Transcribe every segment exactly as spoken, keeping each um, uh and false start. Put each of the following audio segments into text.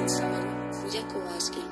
Ugye Kowalski?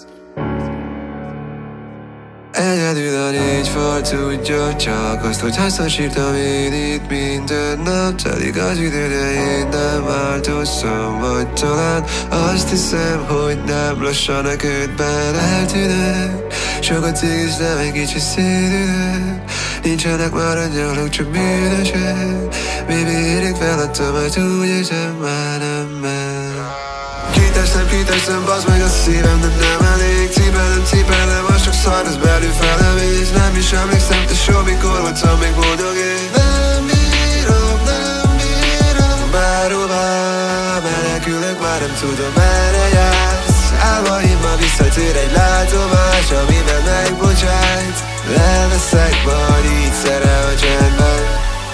Egyedül a négy fal tudja csak azt, hogy hányszor sírtam én itt minden nap. Telik az idő, de én nem változom. Vagy talán azt hiszem, hogy nem, lassan a ködben eltűnök. Sok a cigis, de egy kicsi szédülök. Nincsenek már angyalok, csak bűnösök. Baby, érik feladtam, mert úgy érzem, már nem megy. Kiteszem, kiteszem, bazd meg a szívem, de nem elég. Cipelem, cipelem, a sok szar, az belül felem. És nem is emlékszem, te soha mikor voltam még boldog én. Nem bírom, nem bírom. Bárhová menekülök, már nem tudom, merre jársz. Álmaimban visszatér egy látomás, amiben megbocsájt. Leveszek, majd így szerel a csendben.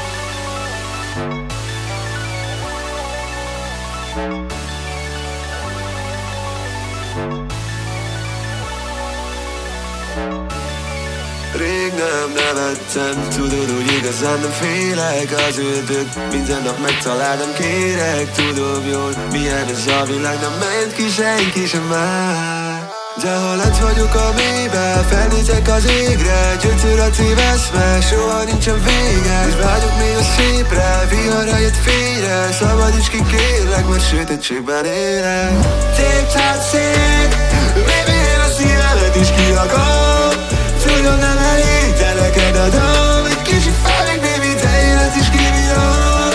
Rég nem nevettem, tudod, hogy igazán nem félek az ördög. Minden nap megtalálom, kérek, tudom jól, milyen ez a világ, nem ment ki senki sem már. De ha lent vagyok a mélybe, felnézek az égre, gyötör a szíveszme, soha nincsen vége. És vágyok még a szépre, viharra jött fényre, szabadíts ki kérlek, mert sötétségben élek. Téptát szét, baby, én a szívemet is kirakom. Tudom, nem elég, de neked adom. Egy kicsit fájlik, baby, de én ezt is kibírom.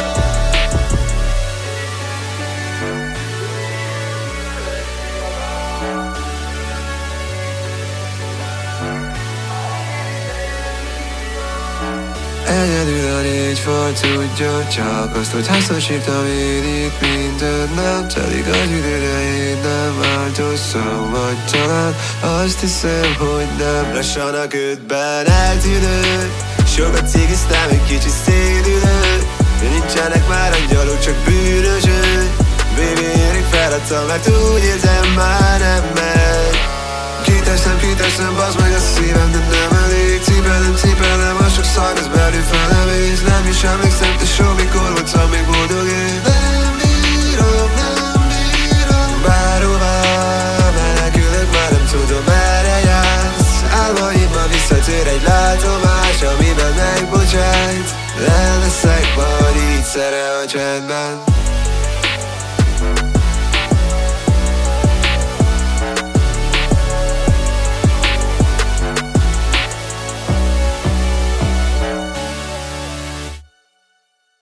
Egyedül a négy fal tudja csak azt, hogy hányszor sírtam én itt minden nap. Telik az idő, de én nem változom. Vagy talán azt hiszem, hogy nem, lassan a ködben eltűnök. Sokat cigiztem, egy kicsit szédülök. Nincsenek már angyalok, csak bűnösök. Baby, érik feladtam, mert úgy érzem, már nem megy. Kiteszem, kiteszem, bazd meg a szívem, de nem elég. Cipelem, cipelem, a sok szar, az belül felem. És nem is emlékszem, te soha mikor voltam még boldog én. Nem bírom, nem bírom. Bárhová menekülök, már nem tudom, merre jársz. Álmaimban visszatér egy látomás, amiben megbocsájt. Leveszek, majd így szerel a csendben.